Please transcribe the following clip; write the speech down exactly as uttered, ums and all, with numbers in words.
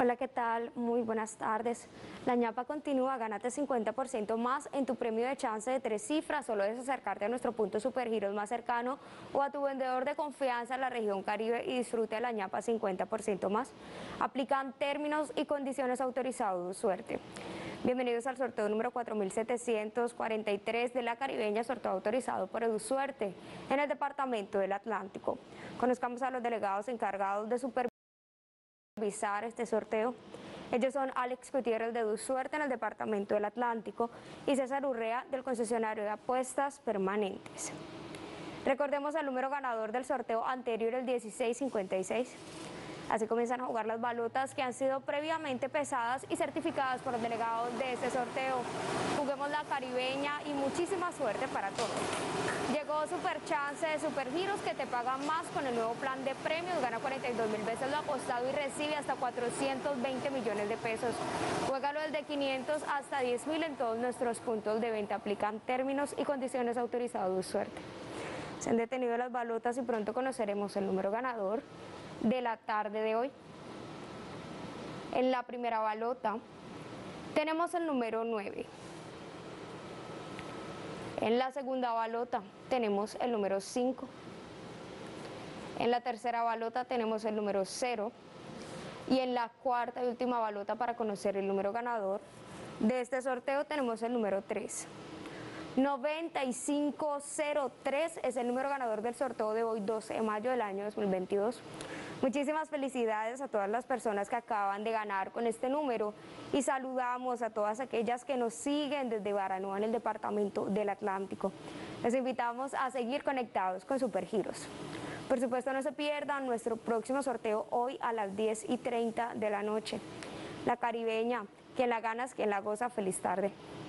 Hola, ¿qué tal? Muy buenas tardes. La ñapa continúa, gánate cincuenta por ciento más en tu premio de chance de tres cifras. Solo es acercarte a nuestro punto Supergiros más cercano o a tu vendedor de confianza en la región Caribe y disfrute de la ñapa cincuenta por ciento más. Aplican términos y condiciones autorizados. Suerte. Bienvenidos al sorteo número cuatro mil setecientos cuarenta y tres de la Caribeña, sorteo autorizado por EduSuerte en el Departamento del Atlántico. Conozcamos a los delegados encargados de supervisar este sorteo. Ellos son Alex Gutiérrez de EduSuerte en el Departamento del Atlántico y César Urrea del concesionario de apuestas permanentes. Recordemos el número ganador del sorteo anterior, el dieciséis cincuenta y seis. Así comienzan a jugar las balotas que han sido previamente pesadas y certificadas por los delegados de este sorteo. Juguemos la Caribeña y muchísima suerte para todos. Llegó Super Chance de Supergiros, que te pagan más con el nuevo plan de premios. Gana cuarenta y dos mil veces lo apostado y recibe hasta cuatrocientos veinte millones de pesos. Juégalo desde quinientos hasta diez mil en todos nuestros puntos de venta. Aplican términos y condiciones autorizados. Suerte. Se han detenido las balotas y pronto conoceremos el número ganador de la tarde de hoy. En la primera balota tenemos el número nueve. En la segunda balota tenemos el número cinco. En la tercera balota tenemos el número cero. Y en la cuarta y última balota, para conocer el número ganador de este sorteo, tenemos el número tres. noventa y cinco cero tres es el número ganador del sorteo de hoy, doce de mayo del año dos mil veintidós. Muchísimas felicidades a todas las personas que acaban de ganar con este número y saludamos a todas aquellas que nos siguen desde Baranoa en el Departamento del Atlántico. Les invitamos a seguir conectados con Supergiros. Por supuesto, no se pierdan nuestro próximo sorteo hoy a las diez y treinta de la noche. La Caribeña, quien la gana es quien la goza. Feliz tarde.